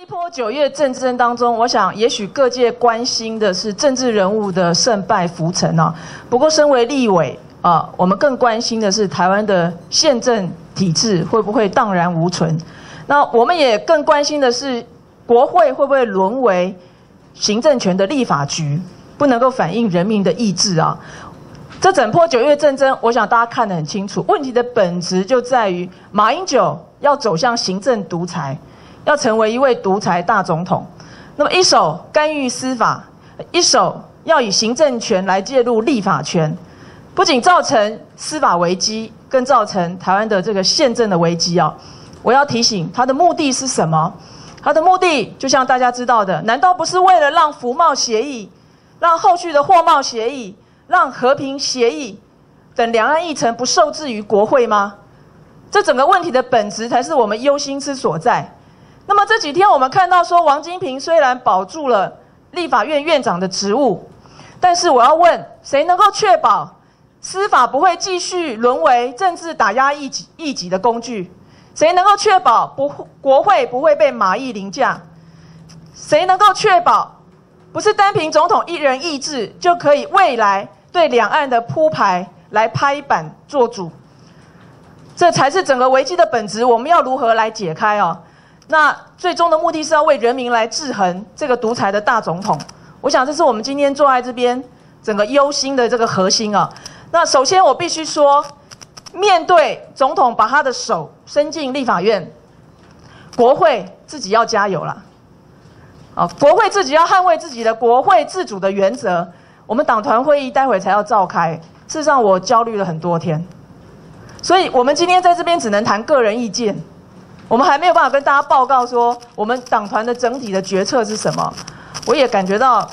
一波9月政治争当中，我想也许各界关心的是政治人物的胜败浮沉啊。不过，身为立委啊，我们更关心的是台湾的宪政体制会不会荡然无存。那我们也更关心的是，国会会不会沦为行政权的立法局，不能够反映人民的意志啊。这整波9月政争，我想大家看得很清楚，问题的本质就在于马英九要走向行政独裁。 要成为一位独裁大总统，那么一手干预司法，一手要以行政权来介入立法权，不仅造成司法危机，更造成台湾的这个宪政的危机啊！我要提醒，他的目的是什么？他的目的就像大家知道的，难道不是为了让服贸协议、让后续的货贸协议、让和平协议等两岸议程不受制于国会吗？这整个问题的本质才是我们忧心之所在。 那么这几天我们看到说，王金平虽然保住了立法院院长的职务，但是我要问，谁能够确保司法不会继续沦为政治打压异己的工具？谁能够确保国会不会被马意凌驾？谁能够确保不是单凭总统一人意志就可以未来对两岸的铺排来拍板做主？这才是整个危机的本质，我们要如何来解开哦？ 那最终的目的是要为人民来制衡这个独裁的大总统。我想这是我们今天坐在这边整个忧心的这个核心啊。那首先我必须说，面对总统把他的手伸进立法院，国会自己要加油了。啊，国会自己要捍卫自己的国会自主的原则。我们党团会议待会才要召开，事实上我焦虑了很多天，所以我们今天在这边只能谈个人意见。 我们还没有办法跟大家报告说我们党团的整体的决策是什么，我也感觉到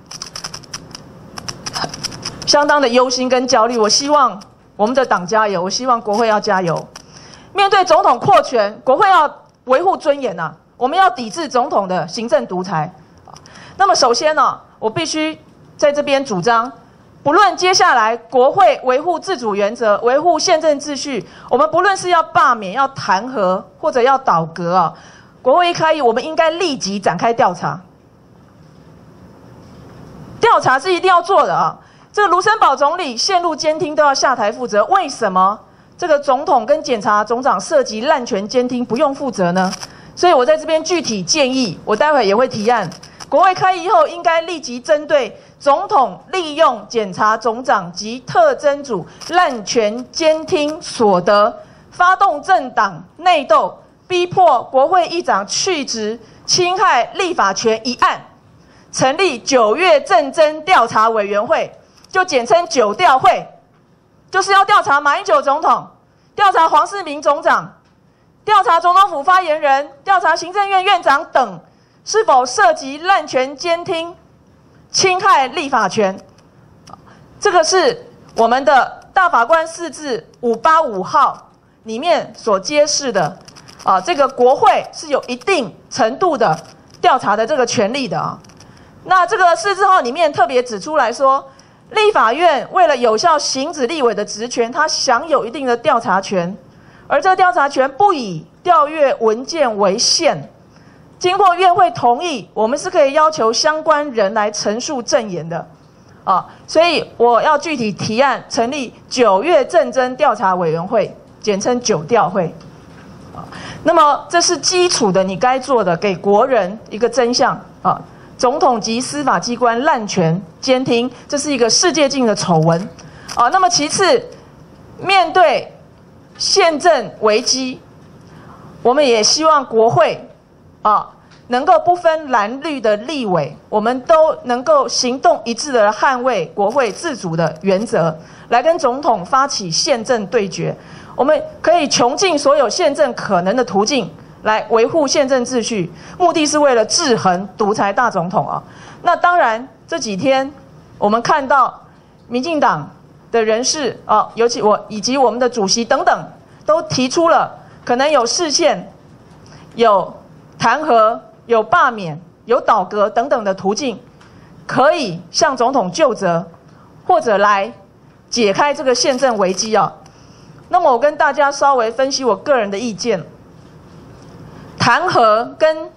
相当的忧心跟焦虑。我希望我们的党加油，我希望国会要加油。面对总统扩权，国会要维护尊严啊，我们要抵制总统的行政独裁。那么首先呢，我必须在这边主张。 不论接下来国会维护自主原则、维护宪政秩序，我们不论是要罢免、要弹劾或者要倒阁啊，国会一开议，我们应该立即展开调查。调查是一定要做的啊！这个卢森堡总理陷入监听都要下台负责，为什么这个总统跟检察总长涉及滥权监听不用负责呢？所以我在这边具体建议，我待会也会提案，国会开议后应该立即针对。 总统利用检察总长及特侦组滥权监听所得，发动政党内斗，逼迫国会议长去职，侵害立法权一案，成立9月政侦调查委员会，就简称9调会，就是要调查马英九总统，调查黄世明总长，调查总统府发言人，调查行政院院长等是否涉及滥权监听。 侵害立法权，这个是我们的大法官释字585号里面所揭示的啊，这个国会是有一定程度的调查的这个权利的啊。那这个释字号里面特别指出来说，立法院为了有效行使立委的职权，它享有一定的调查权，而这调查权不以调阅文件为限。 经过院会同意，我们是可以要求相关人来陈述证言的，啊，所以我要具体提案成立9月政侦调查委员会，简称9调会，啊，那么这是基础的，你该做的，给国人一个真相啊，总统及司法机关滥权监听，这是一个世界性的丑闻，啊，那么其次，面对宪政危机，我们也希望国会。 啊，能够不分蓝绿的立委，我们都能够行动一致的捍卫国会自主的原则，来跟总统发起宪政对决。我们可以穷尽所有宪政可能的途径来维护宪政秩序，目的是为了制衡独裁大总统啊。那当然，这几天我们看到民进党的人士啊，尤其我以及我们的主席等等，都提出了可能有释宪、有。 弹劾、有罢免、有倒阁等等的途径，可以向总统就责，或者来解开这个宪政危机啊。那么我跟大家稍微分析我个人的意见，弹劾跟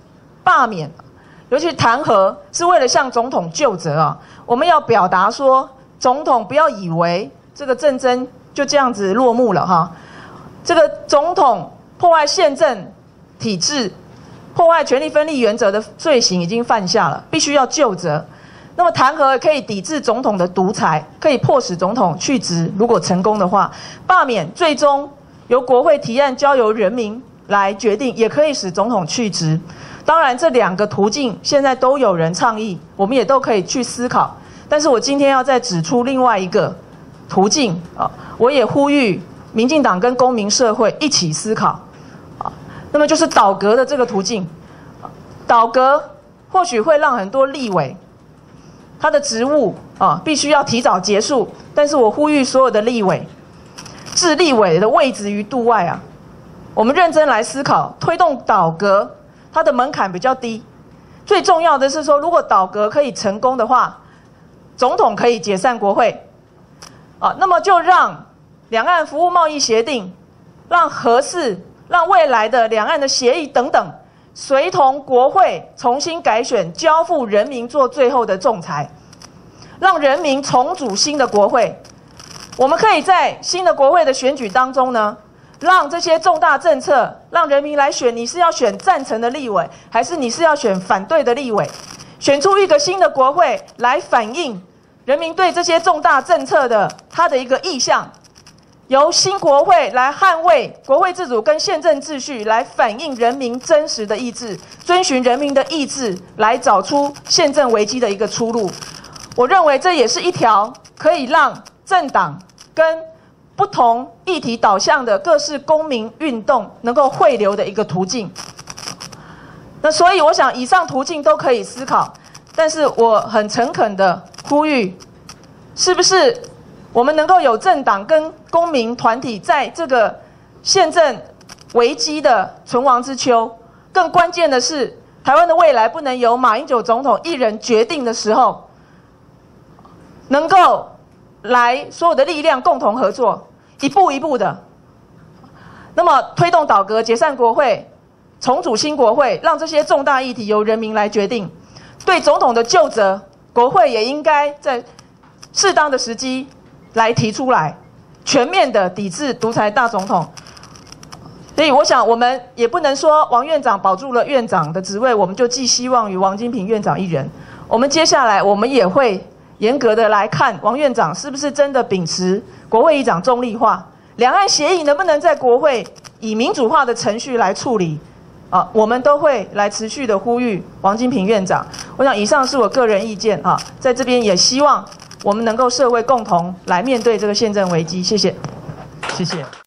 罢免，尤其弹劾，是为了向总统究责啊。我们要表达说，总统不要以为这个战争就这样子落幕了哈。这个总统破坏宪政体制、破坏权力分立原则的罪行已经犯下了，必须要究责。那么弹劾可以抵制总统的独裁，可以迫使总统去职。如果成功的话，罢免最终由国会提案，交由人民来决定，也可以使总统去职。当然，这两个途径现在都有人倡议，我们也都可以去思考。但是我今天要再指出另外一个途径啊，我也呼吁民进党跟公民社会一起思考啊。那么就是倒阁的这个途径，倒阁或许会让很多立委他的职务啊必须要提早结束，但是我呼吁所有的立委，置立委的位置于度外啊，我们认真来思考，推动倒阁，它的门槛比较低。最重要的是说，如果倒阁可以成功的话，总统可以解散国会，啊，那么就让两岸服务贸易协定，让核四，让未来的两岸的协议等等，随同国会重新改选，交付人民做最后的仲裁，让人民重组新的国会。我们可以在新的国会的选举当中呢，让这些重大政策，让人民来选，你是要选赞成的立委，还是你是要选反对的立委？选出一个新的国会来反映人民对这些重大政策的他的一个意向，由新国会来捍卫国会自主跟宪政秩序，来反映人民真实的意志，遵循人民的意志来找出宪政危机的一个出路。我认为这也是一条可以让政党跟不同议题导向的各式公民运动能够汇流的一个途径。那所以我想以上途径都可以思考，但是我很诚恳的呼吁，是不是我们能够有政党跟公民团体在这个宪政危机的存亡之秋，更关键的是台湾的未来不能由马英九总统一人决定的时候，能够来所有的力量共同合作，一步一步的，那么推动倒阁、解散国会、重组新国会，让这些重大议题由人民来决定。对总统的究责，国会也应该在适当的时机来提出来，全面的抵制独裁大总统。所以我想我们也不能说王院长保住了院长的职位，我们就寄希望于王金平院长一人。我们接下来我们也会严格的来看王院长是不是真的秉持国会议长中立化，两岸协议能不能在国会以民主化的程序来处理。我们都会来持续的呼吁王金平院长。我想以上是我个人意见啊，在这边也希望我们能够社会共同来面对这个宪政危机。谢谢，谢谢。